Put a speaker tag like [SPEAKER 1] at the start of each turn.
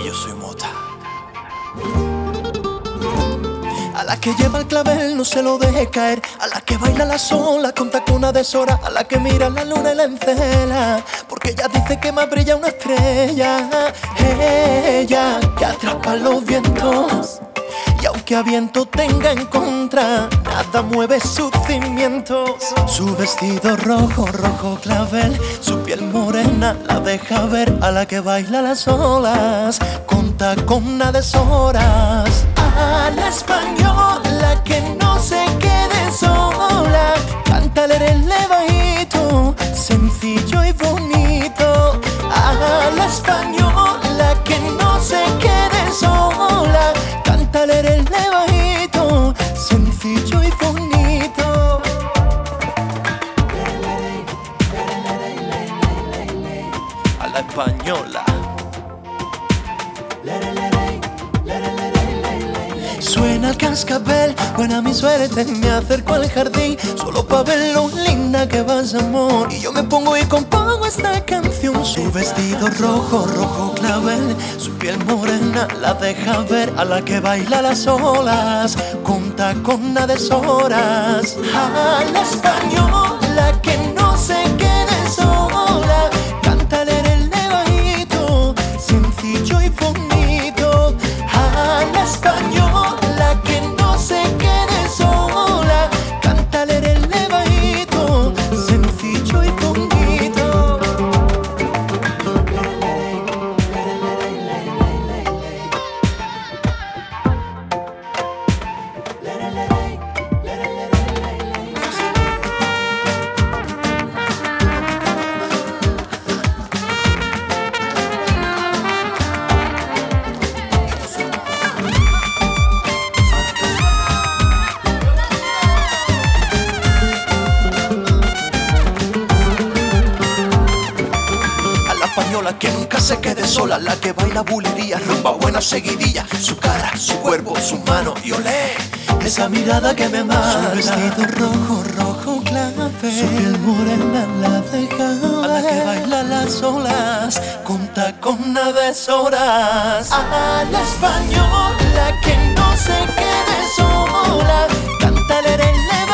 [SPEAKER 1] yo soy Mota. A la que lleva el clavel no se lo deje caer, a la que baila la sola con tacona de Sora, a la que mira la luna y la encela, porque ella dice que más brilla una estrella. Ella que atrapa los vientos, y aunque a viento tenga en contra, nada mueve sus cimientos. Su vestido rojo, rojo clavel, su piel morena la deja ver, a la que baila las olas con tacona de Soras. A la española que no se quede sola, cántale bajito, sencillo y bonito. A la española que no se quede sola, cántale bajito, sencillo y bonito. A la española. Suena el cascabel, buena mi suerte, me acerco al jardín solo pa' ver lo linda que vas, amor. Y yo me pongo y compongo esta canción. Su vestido rojo, rojo clavel, su piel morena la deja ver, a la que baila las olas con tacona de Soras. A la española que no se quede sola, cántale bajito, sencillo y bonito. A la española que no se quede sola, cántale bajito, sencillo y bonito. Española que nunca se quede sola, la que baila bulería, rumba buena seguidilla, su cara, su cuerpo, su mano y olé, esa mirada que me mata. Su vestido rojo, rojo clave, su piel morena la deja ver, a la que baila las olas con tacona de Soras. A la española que no se quede sola, cántale